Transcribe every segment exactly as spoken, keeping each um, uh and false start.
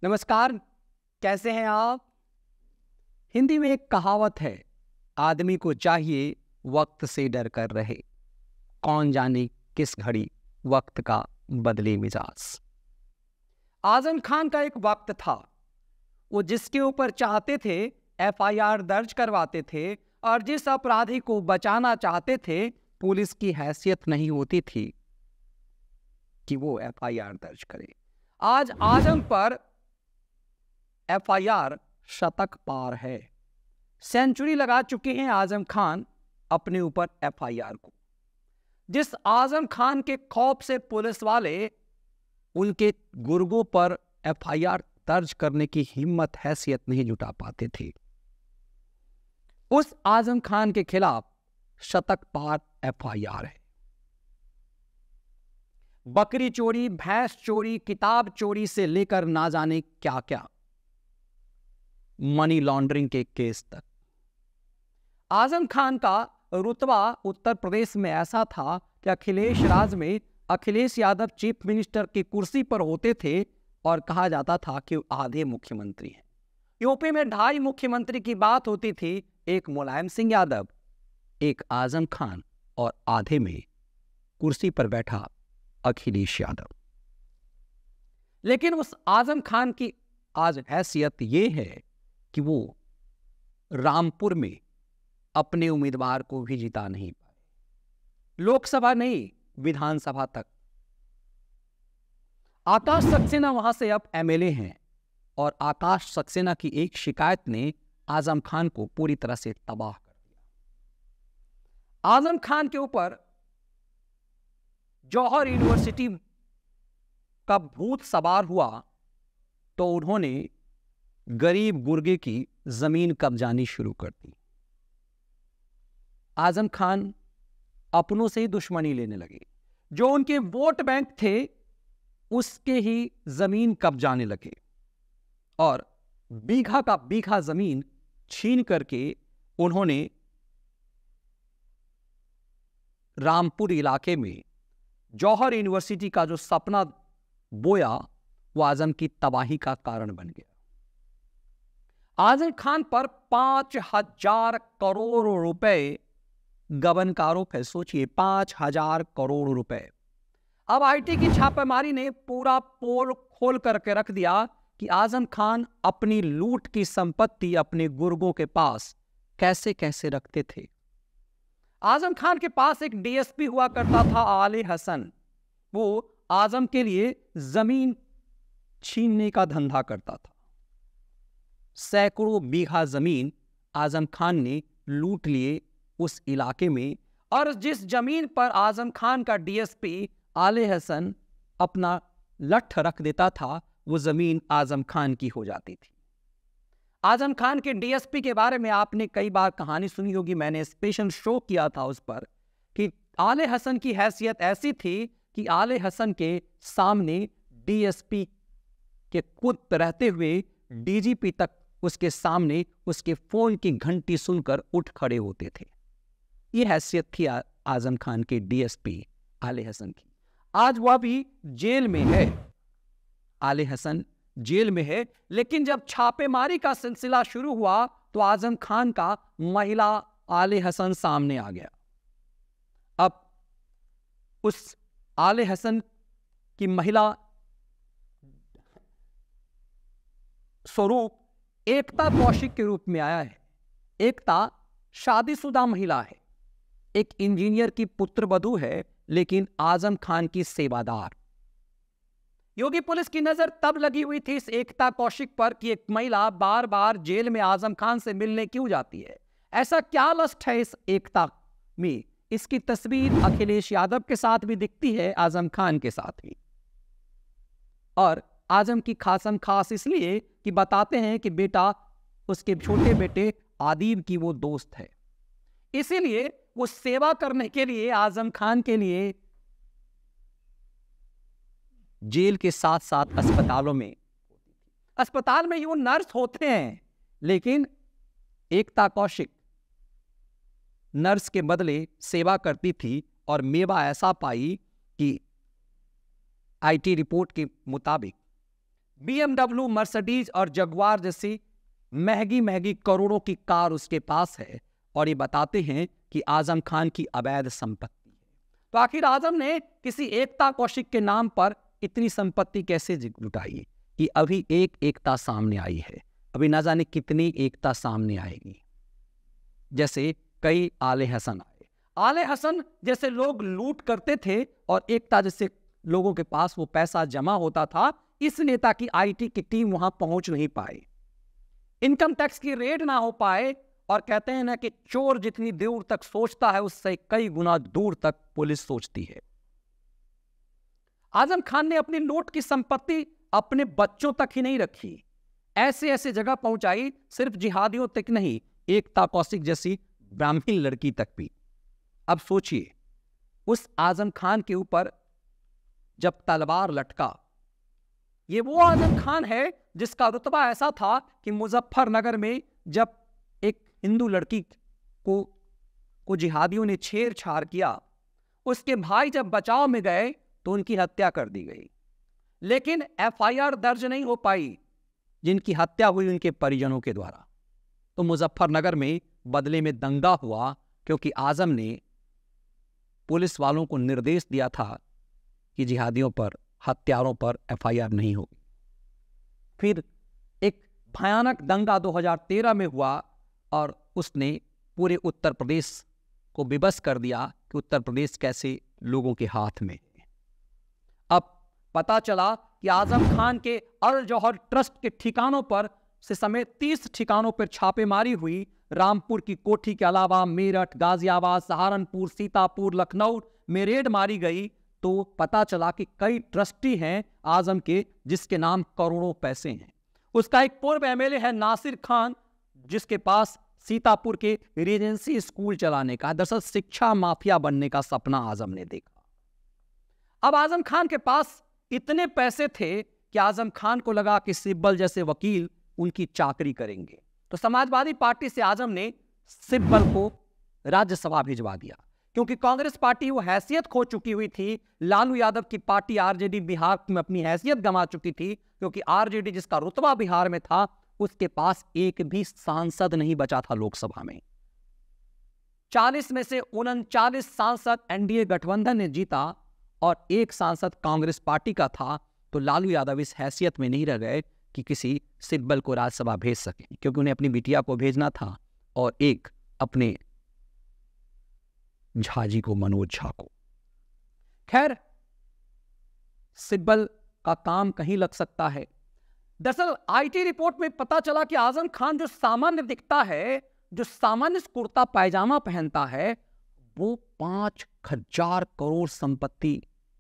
नमस्कार, कैसे हैं आप? हिंदी में एक कहावत है, आदमी को चाहिए वक्त से डर कर रहे, कौन जाने किस घड़ी वक्त का बदले मिजाज। आजम खान का एक वक्त था, वो जिसके ऊपर चाहते थे एफ आई आर दर्ज करवाते थे और जिस अपराधी को बचाना चाहते थे पुलिस की हैसियत नहीं होती थी कि वो एफ आई आर दर्ज करे। आज आजम पर एफ आई आर शतक पार है। सेंचुरी लगा चुके हैं आजम खान अपने ऊपर एफ आई आर को। जिस आजम खान के खौफ से पुलिस वाले उनके गुर्गों पर एफ आई आर दर्ज करने की हिम्मत हैसियत नहीं जुटा पाते थे, उस आजम खान के खिलाफ शतक पार एफ आई आर है। बकरी चोरी, भैंस चोरी, किताब चोरी से लेकर ना जाने क्या क्या मनी लॉन्ड्रिंग के केस तक। आजम खान का रुतबा उत्तर प्रदेश में ऐसा था कि अखिलेश राज में अखिलेश यादव चीफ मिनिस्टर की कुर्सी पर होते थे और कहा जाता था कि आधे मुख्यमंत्री हैं। यूपी में ढाई मुख्यमंत्री की बात होती थी, एक मुलायम सिंह यादव, एक आजम खान और आधे में कुर्सी पर बैठा अखिलेश यादव। लेकिन उस आजम खान की आज हैसियत ये है कि वो रामपुर में अपने उम्मीदवार को भी जिता नहीं पाए, लोकसभा नहीं विधानसभा तक। आकाश सक्सेना वहां से अब एम एल ए हैं और आकाश सक्सेना की एक शिकायत ने आजम खान को पूरी तरह से तबाह कर दिया। आजम खान के ऊपर जौहर यूनिवर्सिटी का भूत सवार हुआ तो उन्होंने गरीब गुर्गे की जमीन कब्जानी शुरू कर दी। आजम खान अपनों से ही दुश्मनी लेने लगे, जो उनके वोट बैंक थे उसके ही जमीन कब्जाने लगे और बीघा का बीघा जमीन छीन करके उन्होंने रामपुर इलाके में जौहर यूनिवर्सिटी का जो सपना बोया वो आजम की तबाही का कारण बन गया। आजम खान पर पांच हजार करोड़ रुपए गबनकारों पे, सोचिए पांच हजार करोड़ रुपए। अब आई टी की छापेमारी ने पूरा पोल खोल करके रख दिया कि आजम खान अपनी लूट की संपत्ति अपने गुर्गों के पास कैसे कैसे रखते थे। आजम खान के पास एक डी एस पी हुआ करता था, आले हसन। वो आजम के लिए जमीन छीनने का धंधा करता था। सैकड़ों बीघा जमीन आजम खान ने लूट लिए उस इलाके में, और जिस जमीन पर आजम खान का डी एस पी आले हसन अपना लठ रख देता था वो जमीन आजम खान की हो जाती थी। आजम खान के डी एस पी के बारे में आपने कई बार कहानी सुनी होगी, मैंने स्पेशल शो किया था उस पर, कि आले हसन की हैसियत ऐसी थी कि आले हसन के सामने डी एस पी के खुद रहते हुए डी जी पी तक उसके सामने उसके फोन की घंटी सुनकर उठ खड़े होते थे। यह हैसियत थी आजम खान के डी एस पी आले हसन की। आज वह भी जेल में है, आले हसन जेल में है। लेकिन जब छापेमारी का सिलसिला शुरू हुआ तो आजम खान का महिला आले हसन सामने आ गया। अब उस आले हसन की महिला स्वरूप एकता कौशिक के रूप में आया है। एकता शादीशुदा महिला है, एक इंजीनियर की पुत्रवधू है, लेकिन आजम खान की सेवादार। योगी पुलिस की नजर तब लगी हुई थी इस एकता कौशिक पर कि एक महिला बार बार जेल में आजम खान से मिलने क्यों जाती है, ऐसा क्या लस्ट है इस एकता में। इसकी तस्वीर अखिलेश यादव के साथ भी दिखती है, आजम खान के साथ भी। और आजम की खासम खास इसलिए कि बताते हैं कि बेटा उसके छोटे बेटे आदिब की वो दोस्त है, इसीलिए वो सेवा करने के लिए आजम खान के लिए जेल के साथ साथ अस्पतालों में अस्पताल में यूं नर्स होते हैं, लेकिन एकता कौशिक नर्स के बदले सेवा करती थी और मेवा ऐसा पाई कि आई टी रिपोर्ट के मुताबिक बीएमडब्ल्यू, मर्सिडीज और जगुआर जैसी महंगी महंगी करोड़ों की कार उसके पास है, और ये बताते हैं कि आजम खान की अवैध संपत्ति है। तो आखिर आजम ने किसी एकता कौशिक के नाम पर इतनी संपत्ति कैसे जुटाई? कि अभी एक एकता सामने आई है, अभी ना जाने कितनी एकता सामने आएगी। जैसे कई आले हसन आए, आले हसन जैसे लोग लूट करते थे और एकता जैसे लोगों के पास वो पैसा जमा होता था, इस नेता की आईटी की टीम वहां पहुंच नहीं पाई, इनकम टैक्स की रेड ना हो पाए, और कहते हैं ना कि चोर जितनी दूर तक सोचता है उससे कई गुना दूर तक पुलिस सोचती है। आजम खान ने अपनी लूट की संपत्ति अपने बच्चों तक ही नहीं रखी, ऐसे ऐसे जगह पहुंचाई, सिर्फ जिहादियों तक नहीं, एकता कौशिक जैसी ब्राह्मणी लड़की तक भी। अब सोचिए, उस आजम खान के ऊपर जब तलवार लटका, ये वो आजम खान है जिसका रुतबा ऐसा था कि मुजफ्फरनगर में जब एक हिंदू लड़की को को जिहादियों ने छेड़छाड़ किया, उसके भाई जब बचाव में गए तो उनकी हत्या कर दी गई, लेकिन एफआईआर दर्ज नहीं हो पाई जिनकी हत्या हुई उनके परिजनों के द्वारा। तो मुजफ्फरनगर में बदले में दंगा हुआ, क्योंकि आजम ने पुलिस वालों को निर्देश दिया था कि जिहादियों पर, हत्यारों पर एफआईआर नहीं होगी। फिर एक भयानक दंगा दो हज़ार तेरह में हुआ और उसने पूरे उत्तर प्रदेश को विवश कर दिया कि उत्तर प्रदेश कैसे लोगों के हाथ में है। अब पता चला कि आजम खान के अल जौहर ट्रस्ट के ठिकानों पर से समेत तीस ठिकानों पर छापेमारी हुई। रामपुर की कोठी के अलावा मेरठ, गाजियाबाद, सहारनपुर, सीतापुर, लखनऊ में रेड मारी गई, तो पता चला कि कई ट्रस्टी हैं आजम के जिसके नाम करोड़ों पैसे हैं। उसका एक पूर्व एमएलए है नासिर खान, जिसके पास सीतापुर के रेजेंसी स्कूल चलाने का, दरअसल शिक्षा माफिया बनने का सपना आजम ने देखा। अब आजम खान के पास इतने पैसे थे कि आजम खान को लगा कि सिब्बल जैसे वकील उनकी चाकरी करेंगे, तो समाजवादी पार्टी से आजम ने सिब्बल को राज्यसभा भिजवा दिया, क्योंकि कांग्रेस पार्टी वो हैसियत खो चुकी हुई थी। लालू यादव की पार्टी आरजेडी बिहार में अपनी हैसियत गंवा चुकी थी, क्योंकि आरजेडी जिसका रुतबा बिहार में था उसके पास एक भी सांसद नहीं बचा था लोकसभा में। चालीस में से उनचालीस सांसद एनडीए गठबंधन ने जीता और एक सांसद कांग्रेस पार्टी का था। तो लालू यादव इस हैसियत में नहीं रह गए कि किसी सिब्बल को राज्यसभा भेज सके, क्योंकि उन्हें अपनी बिटिया को भेजना था और एक अपने झाजी को, मनोज झा को। खैर, सिब्बल का काम कहीं लग सकता है। दरअसल आईटी रिपोर्ट में पता चला कि आजम खान जो सामान्य दिखता है, जो सामान्य कुर्ता पायजामा पहनता है, वो पांच हजार करोड़ संपत्ति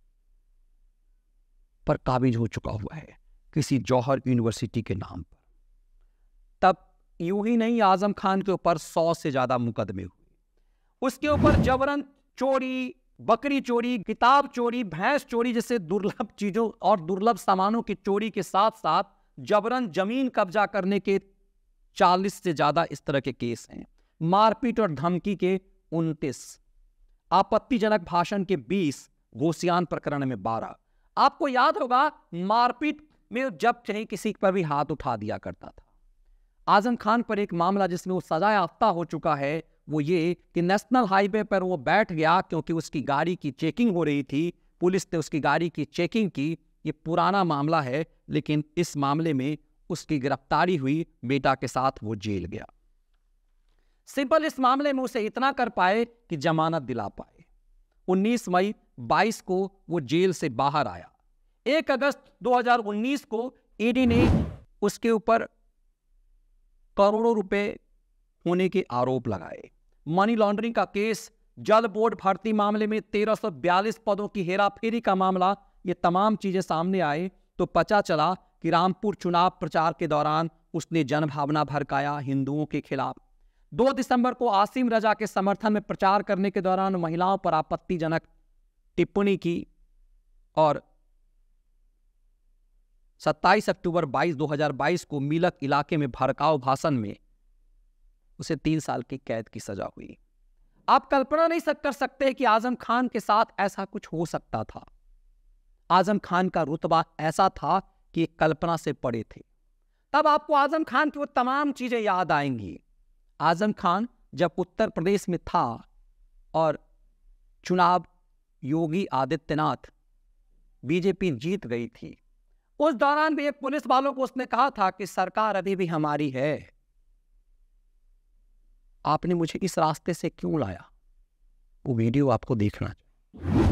पर काबिज हो चुका हुआ है किसी जौहर यूनिवर्सिटी के नाम पर। तब यूं ही नहीं, आजम खान के ऊपर सौ से ज्यादा मुकदमे हुए। उसके ऊपर जबरन चोरी, बकरी चोरी, किताब चोरी, भैंस चोरी जैसे दुर्लभ चीजों और दुर्लभ सामानों की चोरी के साथ साथ जबरन जमीन कब्जा करने के चालीस से ज्यादा इस तरह के केस हैं। मारपीट और धमकी के उनतीस, आपत्तिजनक भाषण के बीस, घोसियान प्रकरण में बारह। आपको याद होगा, मारपीट में जब चाहे किसी पर भी हाथ उठा दिया करता था। आजम खान पर एक मामला जिसमें वो सजा याफ्ता हो चुका है, वो ये कि नेशनल हाईवे पर वो बैठ गया क्योंकि उसकी गाड़ी की चेकिंग हो रही थी। पुलिस ने उसकी गाड़ी की चेकिंग की। ये पुराना मामला है, लेकिन इस मामले में उसकी गिरफ्तारी हुई, बेटा के साथ वो जेल गया। सिब्बल इस मामले में उसे इतना कर पाए कि जमानत दिला पाए। उन्नीस मई बाईस को वो जेल से बाहर आया। एक अगस्त दो हज़ार उन्नीस को ईडी ने उसके ऊपर करोड़ों रुपए होने के आरोप लगाए। मनी लॉन्ड्रिंग का केस, जल बोर्ड भर्ती मामले में तेरह सौ बयालीस पदों की हेराफेरी का मामला, ये तमाम चीजें सामने आए तो पता चला कि रामपुर चुनाव प्रचार के दौरान उसने जनभावना भड़काया हिंदुओं के खिलाफ। दो दिसंबर को आसिम रजा के समर्थन में प्रचार करने के दौरान महिलाओं पर आपत्तिजनक टिप्पणी की और सत्ताईस अक्टूबर बाईस दो हज़ार बाईस को मिलक इलाके में भड़काऊ भाषण में उसे तीन साल की कैद की सजा हुई। आप कल्पना नहीं कर सकते कि आजम खान के साथ ऐसा कुछ हो सकता था। आजम खान का रुतबा ऐसा था कि कल्पना से पड़े थे। तब आपको आजम खान की वो तमाम चीजें याद आएंगी। आजम खान जब उत्तर प्रदेश में था और चुनाव योगी आदित्यनाथ बीजेपी जीत गई थी, उस दौरान भी एक पुलिस वालों को उसने कहा था कि सरकार अभी भी हमारी है, आपने मुझे इस रास्ते से क्यों लाया। वो वीडियो आपको देखना चाहिए।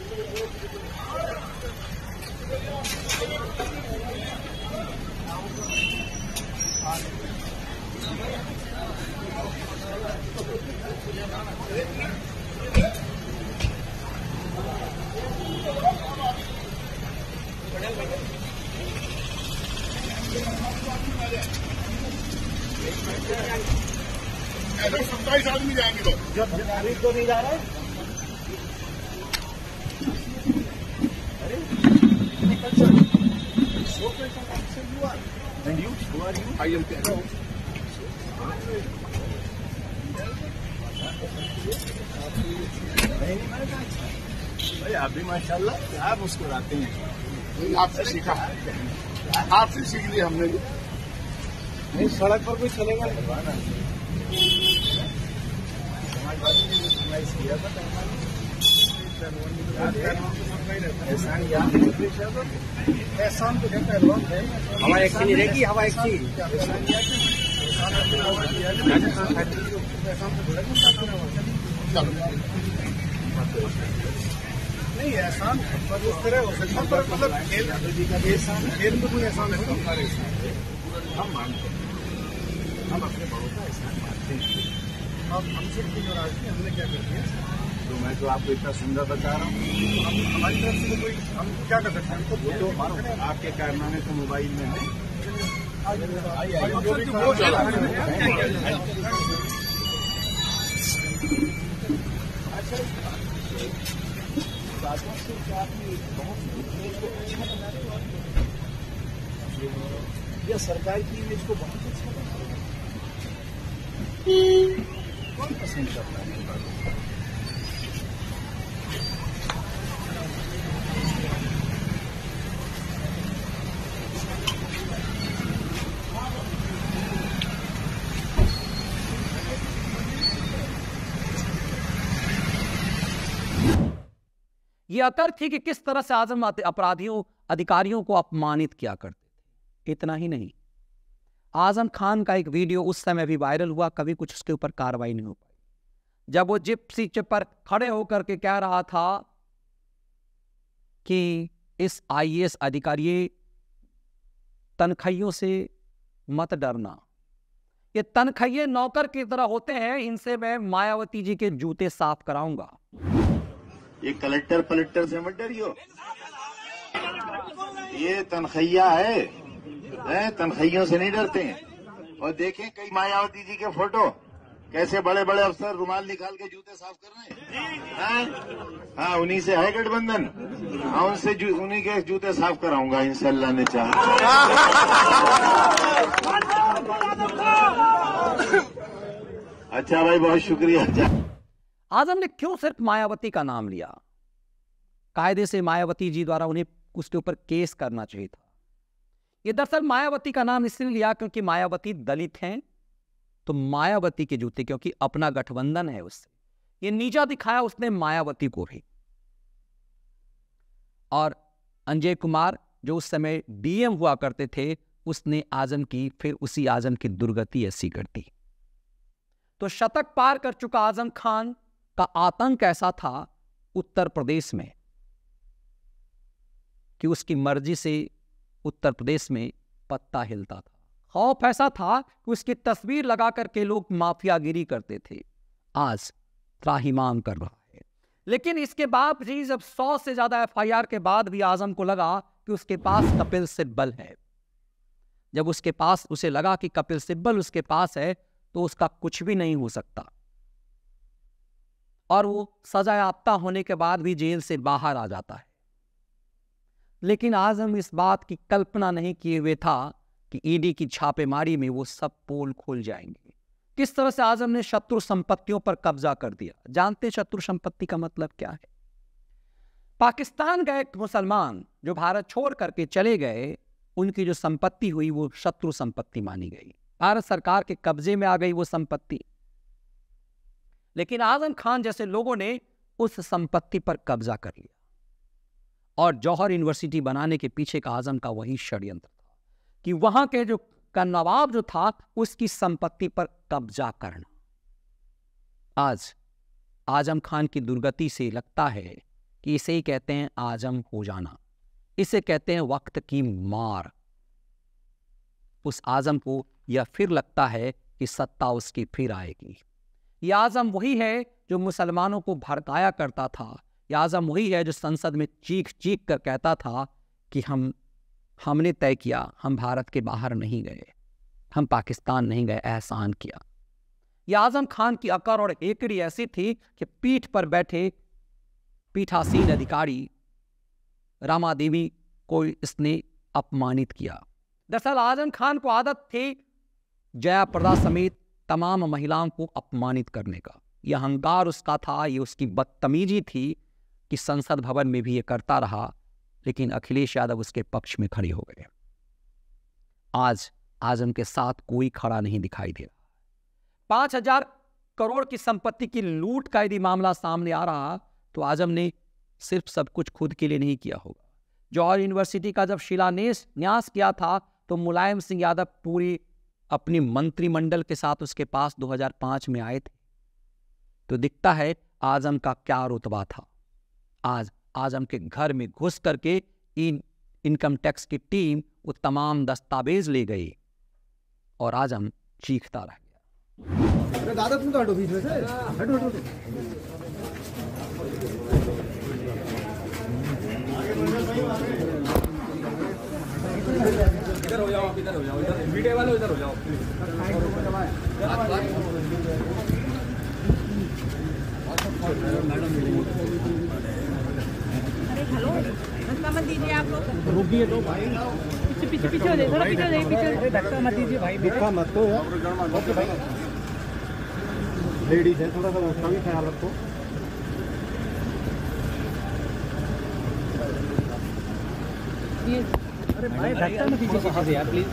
सत्ताईस आदमी जाएंगे तो जब तारीख तो नहीं जा रहा है। अरे and you who are you? I am Pedro. भाई आप भी माशाल्लाह आप मुस्कुराते हैं, आपसे सीखा, आपसे सीख लिया हमने भी। नहीं सड़क पर कोई चलेगा किया था एहसान तो कहता है हवा एक नहीं रहेगी, हवा एक चीज नहीं एहसान उस तरह हो सकता पर मतलब खेल खेल में कोई एहसान है हम मानते हैं, हम अपने बड़ों का एहसान मानते हैं। अब हमसे कोई नाराज नहीं, हमने क्या कर दिया तो मैं तो आपको इतना सुंदर बता रहा हूँ, हम हमारी तरफ से कोई हम क्या कर सकते हैं, हमको वो तो आपके कारनामे तो मोबाइल में है। यह सरकार की इमेज को बहुत अच्छा बना, कौन पसंद करता है। ये अतर थी कि किस तरह से आजम अपराधियों अधिकारियों को अपमानित किया करते थे। इतना ही नहीं, आजम खान का एक वीडियो उस समय भी वायरल हुआ, कभी कुछ उसके ऊपर कार्रवाई नहीं हो पाई। जब वो जिप्सी पर खड़े होकर के कह रहा था कि इस आई ए एस अधिकारी तनख्वाहियों से मत डरना, ये तनख्वाहिए नौकर की तरह होते हैं, इनसे मैं मायावती जी के जूते साफ कराऊंगा। ये कलेक्टर पलेक्टर से मत डरियो, ये तनख्वाहिया है, तनख्वाहियों से नहीं डरते हैं। और देखें कई मायावती जी के फोटो, कैसे बड़े बड़े अफसर रुमाल निकाल के जूते साफ कर रहे हैं। हाँ, उन्हीं से है गठबंधन, हाँ उनसे उन्हीं के जूते साफ कराऊंगा इंशाल्लाह ने चाहा। अच्छा भाई, बहुत शुक्रिया। आजम ने क्यों सिर्फ मायावती का नाम लिया? कायदे से मायावती जी द्वारा उन्हें उसके ऊपर केस करना चाहिए था। ये दरअसल मायावती का नाम इसलिए लिया क्योंकि मायावती दलित हैं, तो मायावती के जूते, क्योंकि अपना गठबंधन है उससे, ये नीचा दिखाया उसने मायावती को भी। और अंजय कुमार जो उस समय डी एम हुआ करते थे, उसने आजम की फिर उसी आजम की दुर्गति ऐसी कर दी। तो शतक पार कर चुका आजम खान का आतंक ऐसा था उत्तर प्रदेश में कि उसकी मर्जी से उत्तर प्रदेश में पत्ता हिलता था। खौफ ऐसा था कि उसकी तस्वीर लगा करके लोग माफियागिरी करते थे। आज त्राहिमाम कर रहा है। लेकिन इसके बाद भी जब सौ से ज्यादा एफ आई आर के बाद भी आजम को लगा कि उसके पास कपिल सिब्बल है, जब उसके पास उसे लगा कि कपिल सिब्बल उसके पास है तो उसका कुछ भी नहीं हो सकता, और वो सजा याफ्ता होने के बाद भी जेल से बाहर आ जाता है। लेकिन आजम इस बात की कल्पना नहीं किए हुए था कि ई डी की छापेमारी में वो सब पोल खुल जाएंगे। किस तरह से आजम ने शत्रु संपत्तियों पर कब्जा कर दिया। जानते शत्रु संपत्ति का मतलब क्या है? पाकिस्तान का एक मुसलमान जो भारत छोड़ करके चले गए, उनकी जो संपत्ति हुई वो शत्रु संपत्ति मानी गई, भारत सरकार के कब्जे में आ गई वो संपत्ति। लेकिन आजम खान जैसे लोगों ने उस संपत्ति पर कब्जा कर लिया और जौहर यूनिवर्सिटी बनाने के पीछे का आजम का वही षड्यंत्र था कि वहां के जो का नवाब जो था उसकी संपत्ति पर कब्जा करना। आज आजम खान की दुर्गति से लगता है कि इसे ही कहते हैं आजम हो जाना, इसे कहते हैं वक्त की मार। उस आजम को यह फिर लगता है कि सत्ता उसकी फिर आएगी। यह आजम वही है जो मुसलमानों को भड़काया करता था, यह आजम वही है जो संसद में चीख चीख कर कहता था कि हम हमने तय किया, हम भारत के बाहर नहीं गए, हम पाकिस्तान नहीं गए, एहसान किया। यह आजम खान की अकड़ और एकड़ी ऐसी थी कि पीठ पर बैठे पीठासीन अधिकारी रामा देवी को इसने अपमानित किया। दरअसल आजम खान को आदत थी जयाप्रदा समेत तमाम महिलाओं को अपमानित करने का। यह अहंकार उसका था, ये उसकी बदतमीजी थी कि संसद भवन में भी ये करता रहा, लेकिन अखिलेश यादव उसके पक्ष में खड़े हो गए। आज आजम के साथ कोई खड़ा नहीं दिखाई दे रहा। पांच हजार करोड़ की संपत्ति की लूट का यदि मामला सामने आ रहा तो आजम ने सिर्फ सब कुछ खुद के लिए नहीं किया होगा। जौहर यूनिवर्सिटी का जब शिलान्यास न्यास किया था तो मुलायम सिंह यादव पूरी अपनी मंत्रिमंडल के साथ उसके पास दो हज़ार पाँच में आए थे। तो दिखता है आजम का क्या रुतबा था। आज आजम के घर में घुस करके इन इनकम टैक्स की टीम वो तमाम दस्तावेज ले गई और आजम चीखता रह गया। अरे दादा तुम तो हटो बीच में से, हटो हटो इधर हो जाओ, आप इधर हो जाओ, इधर वीडियो वाले इधर हो जाओ। हेलो, धक्का मत दीजिए आप लोग। रुकिए तो भाई, पीछे पीछे पीछे हो जाइए, थोड़ा पीछे हो जाइए, पीछे। अरे धक्का मत दीजिए भाई, धक्का मत दो यार। ओके भाई, लेडीज है, थोड़ा सा उसका भी ख्याल रखो। अरे भाई धक्का मत दीजिए पीछे यार प्लीज।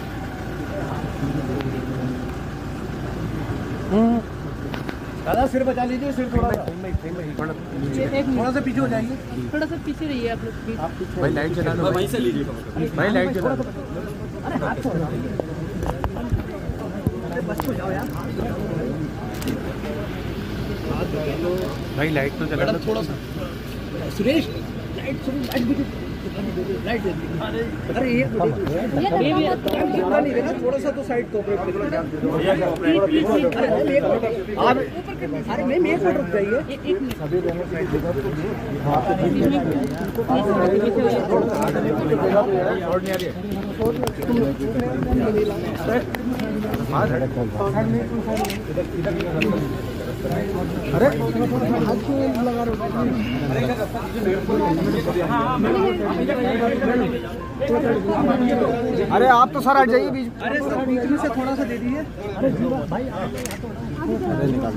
दादा सिर बचा लीजिए, सिर थोड़ा सा थोड़ा सा पीछे हो जाइए, थोड़ा सा पीछे रहिए आप लोग प्लीज। भाई लाइट जला लो, वहीं से लीजिए भाई, लाइट जला लो। अरे हाथ छोड़, अरे बस हो जाओ यार भाई, लाइट तो जला लो थोड़ा सा। सुरेश, लाइट लाइट भी लाइट दे दीजिए। अरे ये ये भी नहीं देना, थोड़ा सा तो साइड कोऑपरेट करो। आप अरे मैं मैं फोटो रुक जाइए, एक मिनट। सभी दोनों साइड देखो तो छोड़ नहीं आ रही है। अरे हाथ क्यों लगा रहे हो? अरे आप तो सर हट जाइए बीच। अरे सर बीच में से थोड़ा सा दे दीजिए। अरे भाई अरे निकाल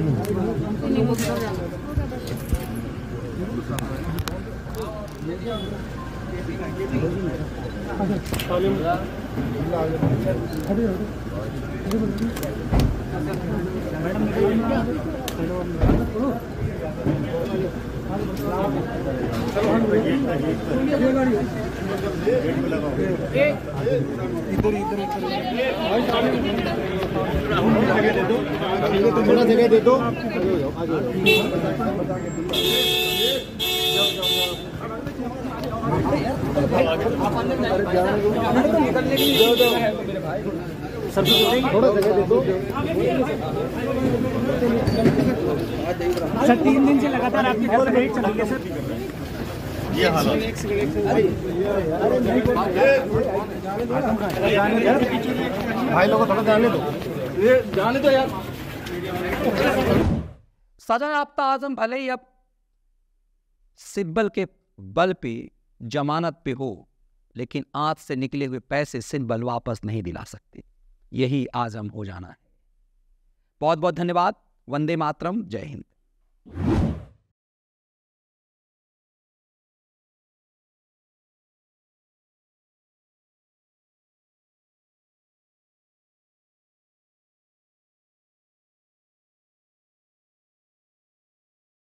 इधर इधर थोड़ा जगह दे दो। थोड़ा जगह दे दो। सर तीन दिन से लगातार आपकी फोर वेट चल रही है सर। ये हाल भाई लोगों को थोड़ा जाने दो, ये जाने दो यार। सजा याफ्ता आजम भले ही अब सिब्बल के बल पे जमानत पे हो, लेकिन आंत से निकले हुए पैसे सिब्बल वापस नहीं दिला सकते। यही आजम हो जाना है। बहुत बहुत धन्यवाद। वंदे मातरम। जय हिंद।